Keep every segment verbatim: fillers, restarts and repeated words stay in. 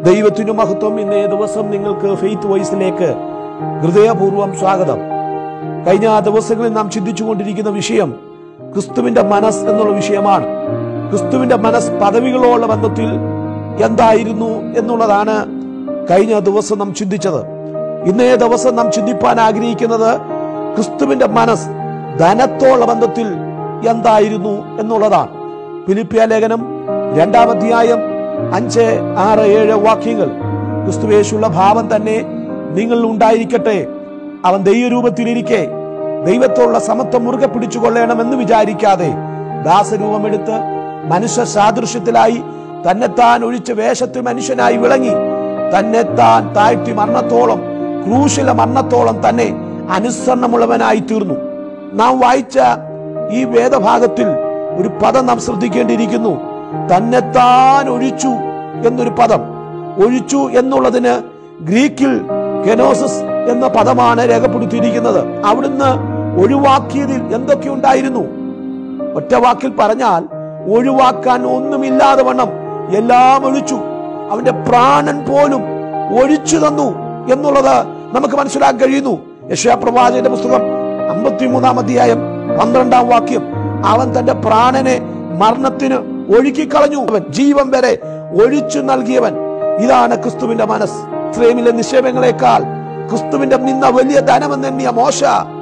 ദൈവത്തിനു മഹത്വം. ഇന്നേ ദിവസം നിങ്ങൾക്ക് ഫെയ്ത്ത് വോയിസിലേക്ക് ഹൃദയപൂർവ്വം സ്വാഗതം. കഴിഞ്ഞ ദിവസങ്ങളിൽ നാം ചിന്തിച്ചുകൊണ്ടിരിക്കുന്ന വിഷയം ക്രിസ്തുവിന്റെ മനസ്സ് എന്നുള്ള വിഷയമാണ്. ക്രിസ്തുവിന്റെ മനസ്സ് പദവികളോടുള്ള ബന്ധത്തിൽ എന്തായിരുന്നു എന്നുള്ളതാണ് കഴിഞ്ഞ ദിവസം നാം ചിന്തിച്ചത്. ഇന്നേ ദിവസം നാം ചിന്തിപ്പാൻ ആഗ്രഹിക്കുന്നത് ക്രിസ്തുവിന്റെ മനസ്സ് ധനത്തോടുള്ള ബന്ധത്തിൽ എന്തായിരുന്നു എന്നുള്ളതാണ്. ഫിലിപ്പിയ ലേഖനം രണ്ടാം അധ്യായം അഞ്ച് ആറ് ഏഴ് വാക്യങ്ങൾ. ക്രിസ്തുവേശുള്ള ഭാവം തന്നെ നിങ്ങളിൽ ഉണ്ടായിരിക്കട്ടെ. അവൻ ദൈവരൂപത്തിലിരിക്കെ ദൈവത്തോടുള്ള സമത്വം മുറുകെ പിടിച്ചു കൊള്ളണമെന്ന് വിചാരിക്കാതെ ദാസരൂപമെടുത്ത് മനുഷ്യ സാദൃശ്യത്തിലായി തന്നെത്താൻ ഒഴിച്ച വേഷത്തിൽ മനുഷ്യനായി വിളങ്ങി തന്നെത്താൻ താഴ്ത്തി മരണത്തോളം, ക്രൂശിലെ മരണത്തോളം തന്നെ അനുസരണമുള്ളവനായി തീർന്നു. നാം വായിച്ച ഈ വേദഭാഗത്തിൽ ഒരു പദം നാം ശ്രദ്ധിക്കേണ്ടിയിരിക്കുന്നു. തന്നെത്താൻ ഒഴിച്ചു എന്നൊരു പദം. ഒഴിച്ചു എന്നുള്ളതിന് ഗ്രീക്കിൽ കെനോസിസ് എന്ന പദമാണ് രേഖപ്പെടുത്തിയിരിക്കുന്നത്. അവിടുന്ന് ഒഴിവാക്കിയതിൽ എന്തൊക്കെ ഉണ്ടായിരുന്നു? ഒറ്റ വാക്കിൽ പറഞ്ഞാൽ ഒഴിവാക്കാൻ ഒന്നുമില്ലാതെ വണ്ണം എല്ലാം ഒഴിച്ചു. അവന്റെ പ്രാണൻ പോലും ഒഴിച്ചു തന്നു എന്നുള്ളത് നമുക്ക് മനസ്സിലാക്കാൻ കഴിയുന്നു. യെശയ്യാ പ്രവാചകന്റെ പുസ്തകം അമ്പത്തിമൂന്നാം അധ്യായം പന്ത്രണ്ടാം വാക്യം. അവൻ തന്റെ പ്രാണനെ മരണത്തിന് ഒഴുക്കിക്കളഞ്ഞു, അവൻ ജീവൻ വരെ ഒഴിച്ചു നൽകിയവൻ. ഇതാണ് ക്രിസ്തുവിന്റെ മനസ്സ്. ഇസ്രായേലിലെ നിക്ഷേപങ്ങളെക്കാൾ ക്രിസ്തുവിന്റെ നിന്ന വലിയ ധനമെന്നെണ്ണിയ മോശ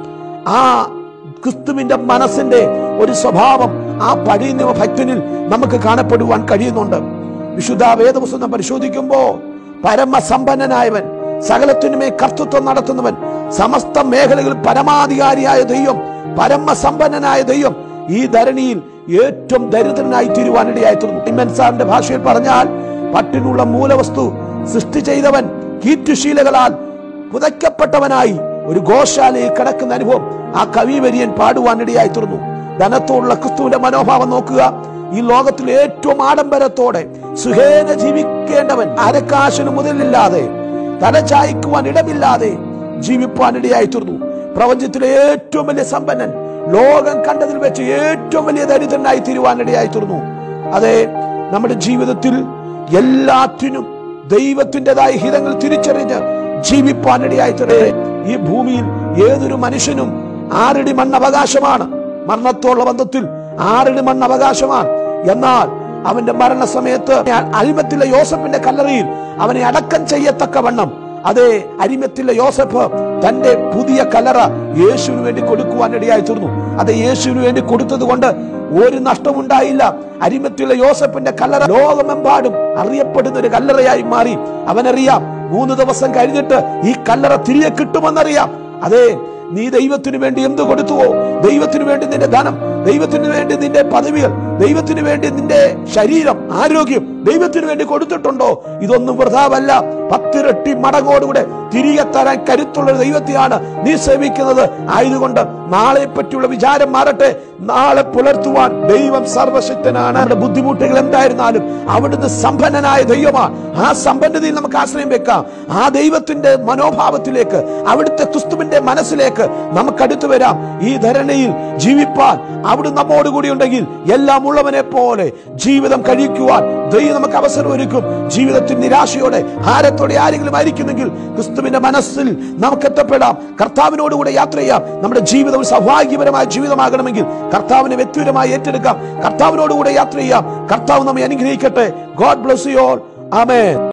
ആ ക്രിസ്തുവിന്റെ മനസ്സിന്റെ ഒരു സ്വഭാവം ആ പഴയ നിയമ ഭക്തനിൽ നമുക്ക് കാണപ്പെടുവാൻ കഴിയുന്നുണ്ട്. വിശുദ്ധ വേദപുസ്തകം പരിശോധിക്കുമ്പോ പരമസമ്പന്നനായവൻ, സകലത്തിനുമേ കർത്തൃത്വം നടത്തുന്നവൻ, സമസ്ത മേഖലകളിൽ പരമാധികാരിയായ ദൈവം, പരമസമ്പന്നനായ ദൈവം ഈ ധരണിയിൽ ഏറ്റവും ദരിദ്രനായി തീരുവാനിടയായി തീർന്നു. ഇമ്മൻസാറിന്റെ ഭാഷയിൽ പറഞ്ഞാൽ പട്ടിനുള്ള മൂലവസ്തു സൃഷ്ടി ചെയ്തവൻ കീറ്റുശീലകളാൽ പുതയ്ക്കപ്പെട്ടവനായി ഒരു ഗോശാലയിൽ കിടക്കുന്ന അനുഭവം ആ കവി വരിയൻ പാടുവാനിടയായി തീർന്നു. ധനത്തോടുള്ള ക്രിസ്തുവിന്റെ മനോഭാവം നോക്കുക. ഈ ലോകത്തിൽ ഏറ്റവും ആഡംബരത്തോടെ സുഖേന ജീവിക്കേണ്ടവൻ അരക്കാശിന് മുതലില്ലാതെ തലചായ്ക്കുവാൻ ഇടമില്ലാതെ ജീവിപ്പാനിടയായി തീർന്നു. പ്രപഞ്ചത്തിലെ ഏറ്റവും വലിയ സമ്പന്നൻ, ലോകം കണ്ടതിൽ വെച്ച് ഏറ്റവും വലിയ ദരിദ്രനായി തീരുവാനിടയായി തീർന്നു. അതെ, നമ്മുടെ ജീവിതത്തിൽ എല്ലാറ്റിനും ദൈവത്തിൻ്റെതായ ഹിതങ്ങൾ തിരിച്ചറിഞ്ഞ് ജീവിപ്പാനിടയായി തീർന്നു. ഈ ഭൂമിയിൽ ഏതൊരു മനുഷ്യനും ആറടി മണ്ണ് അവകാശമാണ്. മരണത്തോടുള്ള ബന്ധത്തിൽ ആറടി മണ്ണ് അവകാശമാണ്. എന്നാൽ അവന്റെ മരണസമയത്ത് അരിമത്തിലെ യോസഫിന്റെ കല്ലറയിൽ അവനെ അടക്കം ചെയ്യത്തക്കവണ്ണം, അതെ, അരിമത്തിലെ യോസഫ് തന്റെ പുതിയ കല്ലറ യേശുവിന് വേണ്ടി കൊടുക്കുവാനിടയായി തീർന്നു. അത് യേശുവിന് വേണ്ടി കൊടുത്തത് കൊണ്ട് ഒരു നഷ്ടമുണ്ടായില്ല. അരിമത്തിലെ യോസഫിന്റെ കല്ലറ ലോകമെമ്പാടും അറിയപ്പെടുന്ന ഒരു കല്ലറയായി മാറി. അവനറിയാം മൂന്ന് ദിവസം കഴിഞ്ഞിട്ട് ഈ കല്ലറ തിരികെ കിട്ടുമെന്നറിയാം. അതെ, നീ ദൈവത്തിന് വേണ്ടി എന്ത് കൊടുത്തുവോ, ദൈവത്തിന് വേണ്ടി നിന്റെ ധനം, ദൈവത്തിന് വേണ്ടി നിന്റെ പദവികൾ, ദൈവത്തിന് വേണ്ടി നിന്റെ ശരീരം, ആരോഗ്യം ദൈവത്തിന് വേണ്ടി കൊടുത്തിട്ടുണ്ടോ? ഇതൊന്നും വൃഥാവല്ല. പത്തിരട്ടി മടങ്ങോടുകൂടെ തിരികെ തരാൻ കരുത്തുള്ള ദൈവത്തെയാണ് നീ സേവിക്കുന്നത്. ആയതുകൊണ്ട് നാളെ പറ്റിയുള്ള വിചാരം മാറട്ടെ. നാളെ പുലർത്തുവാൻ ദൈവം സർവശക്തനാണ്. നമ്മുടെ ബുദ്ധിമുട്ടുകൾ എന്തായിരുന്നാലും അവിടുന്ന് സമ്പന്നനായ ദൈവമാണ്. ആ സമ്പന്നതയിൽ നമുക്ക് ആശ്രയം വെക്കാം. ആ ദൈവത്തിന്റെ മനോഭാവത്തിലേക്ക്, അവിടുത്തെ ക്രിസ്തുവിന്റെ മനസ്സിലേക്ക് നമുക്ക് അടുത്തു വരാം. ഈ ധരണിയിൽ ജീവിപ്പാൻ അവിടുന്ന് നമ്മോടുകൂടി ഉണ്ടെങ്കിൽ എല്ലാം ഉള്ളവനെ പോലെ ജീവിതം കഴിക്കുവാൻ ദൈവം നമുക്ക് അവസരം ഒരുക്കും. ജീവിതത്തിൽ നിരാശയോടെ ഭാരത്തോടെ ആരെങ്കിലും ആയിരിക്കുന്നെങ്കിൽ ക്രിസ്തുവിന്റെ മനസ്സിൽ നമുക്ക് എത്തപ്പെടാം. കർത്താവിനോടുകൂടെ യാത്ര ചെയ്യാം. നമ്മുടെ ജീവിതം സൗഭാഗ്യപരമായ ജീവിതമാകണമെങ്കിൽ കർത്താവിനെ വ്യക്തിപരമായി ഏറ്റെടുക്കാം. കർത്താവിനോടുകൂടെ യാത്ര ചെയ്യാം. കർത്താവ് നമ്മെ അനുഗ്രഹിക്കട്ടെ. God bless you all. Amen.